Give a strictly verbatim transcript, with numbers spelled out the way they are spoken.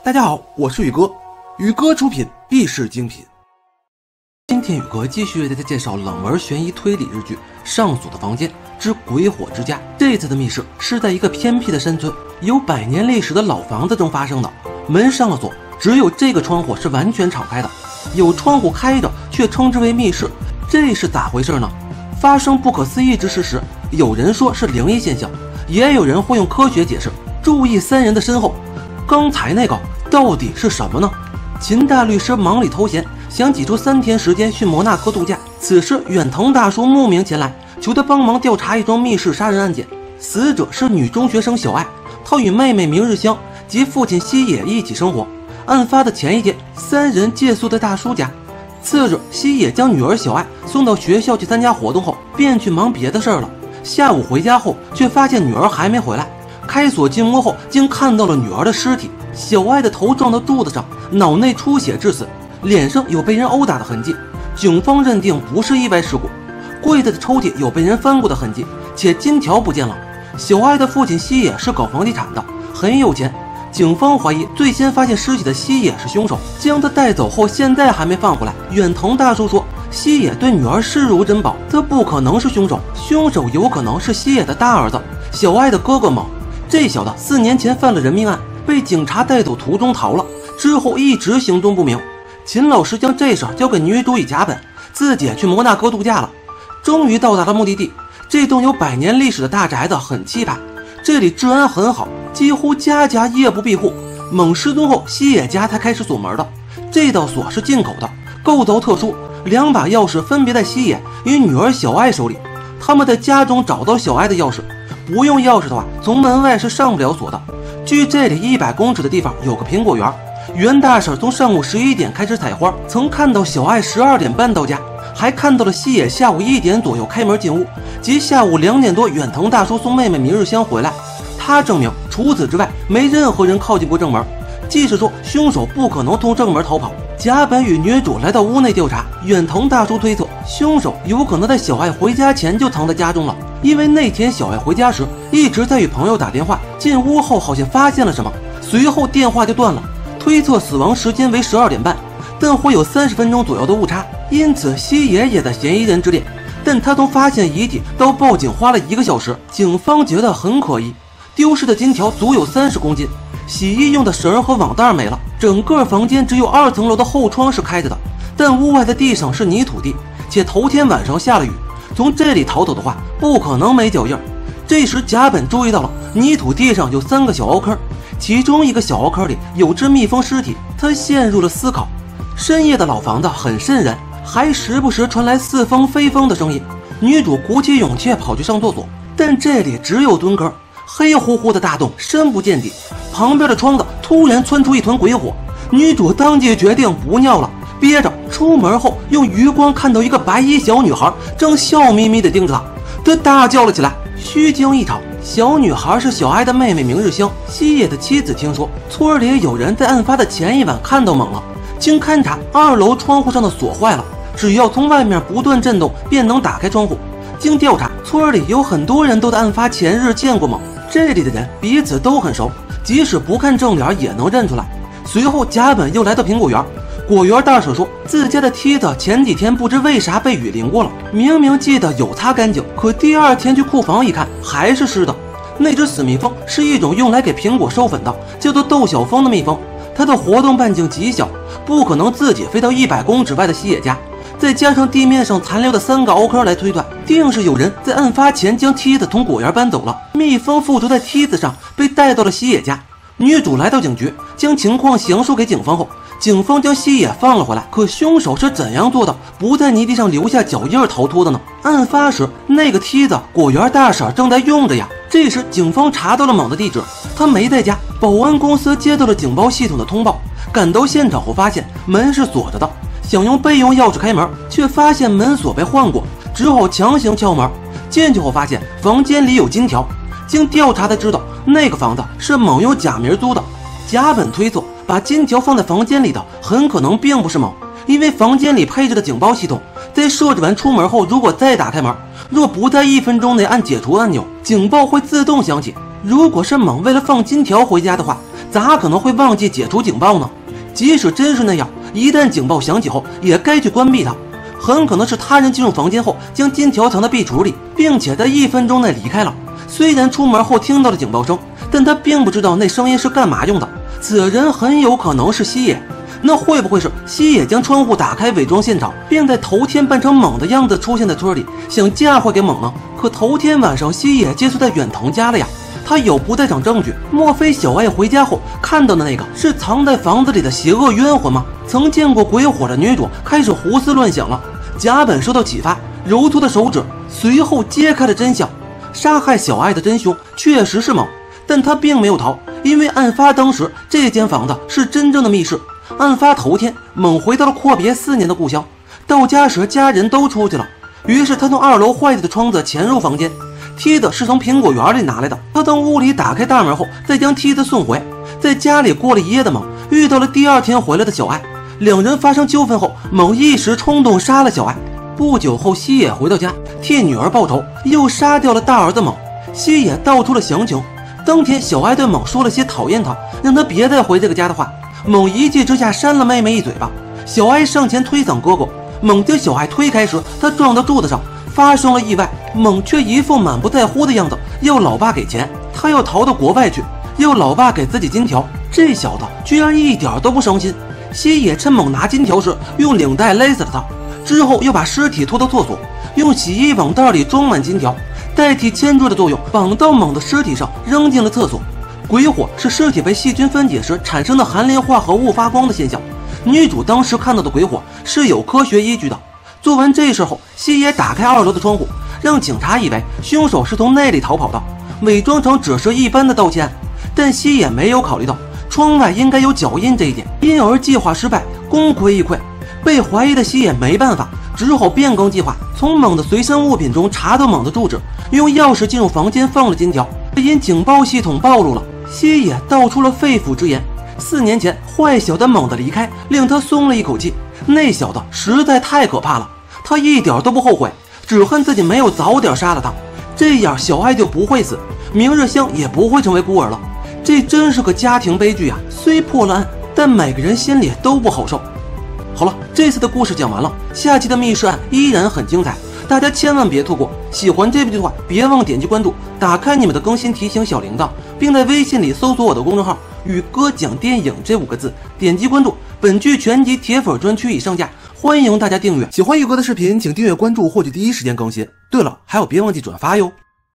大家好，我是宇哥，宇哥出品必是精品。今天宇哥继续为大家介绍冷门悬疑推理日剧《上锁的房间之鬼火之家》。这次的密室是在一个偏僻的山村，有百年历史的老房子中发生的。门上了锁，只有这个窗户是完全敞开的，有窗户开着却称之为密室，这是咋回事呢？发生不可思议之事时，有人说是灵异现象，也有人会用科学解释。注意三人的身后，刚才那个到底是什么呢？秦大律师忙里偷闲，想挤出三天时间去摩纳哥度假。此时远藤大叔慕名前来，求他帮忙调查一桩密室杀人案件。死者是女中学生小爱，她与妹妹明日香及父亲西野一起生活。案发的前一天，三人借宿在大叔家。次日，西野将女儿小爱送到学校去参加活动后，便去忙别的事儿了。下午回家后，却发现女儿还没回来。开锁进屋后，竟看到了女儿的尸体。小爱的头撞到柱子上，脑内出血致死，脸上有被人殴打的痕迹。警方认定不是意外事故。柜子的抽屉有被人翻过的痕迹，且金条不见了。小爱的父亲西野是搞房地产的，很有钱。警方怀疑最先发现尸体的西野是凶手，将他带走后现在还没放回来。远藤大叔说，西野对女儿视如珍宝，他不可能是凶手，凶手有可能是西野的大儿子小爱的哥哥猛。这小子四年前犯了人命案，被警察带走途中逃了，之后一直行踪不明。秦老师将这事交给女主以甲本，自己去摩纳哥度假了。终于到达了目的地，这栋有百年历史的大宅子很气派，这里治安很好，几乎家家夜不闭户。猛失踪后，西野家才开始锁门的。这道锁是进口的，构造特殊，两把钥匙分别在西野与女儿小爱手里。他们在家中找到小爱的钥匙，不用钥匙的话，从门外是上不了锁的。距这里一百公尺的地方有个苹果园，袁大婶从上午十一点开始采花，曾看到小爱十二点半到家，还看到了西野下午一点左右开门进屋，及下午两点多远藤大叔送妹妹明日香回来。他证明除此之外没任何人靠近过正门，即是说凶手不可能从正门逃跑。甲本与女主来到屋内调查，远藤大叔推测凶手有可能在小爱回家前就藏在家中了，因为那天小爱回家时一直在与朋友打电话，进屋后好像发现了什么，随后电话就断了。推测死亡时间为十二点半，但会有三十分钟左右的误差，因此西野也在嫌疑人之列。但他从发现遗体到报警花了一个小时，警方觉得很可疑。丢失的金条足有三十公斤，洗衣用的绳和网袋没了。整个房间只有二层楼的后窗是开着的，但屋外的地上是泥土地，且头天晚上下了雨，从这里逃走的话不可能没脚印。这时甲本注意到了泥土地上有三个小凹坑，其中一个小凹坑里有只蜜蜂尸体，他陷入了思考。深夜的老房子很瘆人，还时不时传来似风非风的声音。女主鼓起勇气跑去上厕所，但这里只有蹲坑，黑乎乎的大洞深不见底，旁边的窗子突然窜出一团鬼火。女主当即决定不尿了，憋着出门后用余光看到一个白衣小女孩正笑眯眯地盯着她，她大叫了起来。虚惊一场，小女孩是小爱的妹妹明日香。西野的妻子听说村里有人在案发的前一晚看到猛了，经勘察二楼窗户上的锁坏了，只要从外面不断震动便能打开窗户。经调查，村里有很多人都在案发前日见过猛，这里的人彼此都很熟，即使不看正脸也能认出来。随后甲本又来到苹果园，果园大婶说自家的梯子前几天不知为啥被雨淋过了，明明记得有擦干净，可第二天去库房一看还是湿的。那只死蜜蜂是一种用来给苹果授粉的，叫做窦小蜂的蜜蜂，它的活动半径极小，不可能自己飞到一百公尺外的西野家。再加上地面上残留的三个凹坑来推断，定是有人在案发前将梯子从果园搬走了，蜜蜂附着在梯子上被带到了西野家。女主来到警局，将情况详述给警方后，警方将西野放了回来。可凶手是怎样做到不在泥地上留下脚印逃脱的呢？案发时那个梯子果园大婶正在用着呀。这时警方查到了猛的地址，他没在家。保安公司接到了警报系统的通报，赶到现场后发现门是锁着的，想用备用钥匙开门，却发现门锁被换过，只好强行敲门。进去后发现房间里有金条，经调查才知道那个房子是猛用假名租的。甲本推测把金条放在房间里的很可能并不是猛，因为房间里配置的警报系统在设置完出门后，如果再打开门，若不在一分钟内按解除按钮，警报会自动响起。如果是猛为了放金条回家的话， 咋可能会忘记解除警报呢？即使真是那样，一旦警报响起后，也该去关闭它。很可能是他人进入房间后，将金条藏在壁橱里，并且在一分钟内离开了。虽然出门后听到了警报声，但他并不知道那声音是干嘛用的。此人很有可能是西野。那会不会是西野将窗户打开伪装现场，并在头天扮成猛的样子出现在村里，想嫁祸给猛呢？可头天晚上西野借宿在远藤家了呀，他有不在场证据。莫非小爱回家后看到的那个是藏在房子里的邪恶冤魂吗？曾见过鬼火的女主开始胡思乱想了。甲本受到启发，揉搓的手指随后揭开了真相。杀害小爱的真凶确实是猛，但他并没有逃，因为案发当时这间房子是真正的密室。案发头天，猛回到了阔别四年的故乡。到家时，家人都出去了，于是他从二楼坏掉的窗子潜入房间。梯子是从苹果园里拿来的。他从屋里打开大门后，再将梯子送回。在家里过了一夜的猛遇到了第二天回来的小爱，两人发生纠纷后，猛一时冲动杀了小爱。不久后，西野回到家替女儿报仇，又杀掉了大儿子猛。西野道出了详情。当天，小爱对猛说了些讨厌他，让他别再回这个家的话。猛一气之下扇了妹妹一嘴巴，小爱上前推搡哥哥，猛将小爱推开时，他撞到柱子上，发生了意外。猛却一副满不在乎的样子，要老爸给钱，他要逃到国外去，要老爸给自己金条。这小子居然一点都不伤心。西野趁猛拿金条时，用领带勒死了他，之后又把尸体拖到厕所，用洗衣网袋里装满金条，代替铅坠的作用，绑到猛的尸体上，扔进了厕所。鬼火是尸体被细菌分解时产生的含磷化合物发光的现象。女主当时看到的鬼火是有科学依据的。做完这事后，西野打开二楼的窗户，让警察以为凶手是从那里逃跑的，伪装成只是一般的盗窃案。但西野没有考虑到窗外应该有脚印这一点，因而计划失败，功亏一篑。被怀疑的西野没办法，只好变更计划，从猛的随身物品中查到猛的住址，用钥匙进入房间放了金条。因警报系统暴露了，西野道出了肺腑之言。四年前坏小子猛地离开，令他松了一口气。那小子实在太可怕了，他一点都不后悔，只恨自己没有早点杀了他，这样小爱就不会死，明日香也不会成为孤儿了。这真是个家庭悲剧啊！虽破了案，但每个人心里都不好受。好了，这次的故事讲完了，下期的密室案依然很精彩，大家千万别错过。喜欢这部剧的话，别忘点击关注，打开你们的更新提醒小铃铛，并在微信里搜索我的公众号宇哥讲电影这五个字，点击关注。本剧全集铁粉专区已上架，欢迎大家订阅。喜欢宇哥的视频请订阅关注，获取第一时间更新。对了，还有别忘记转发哟。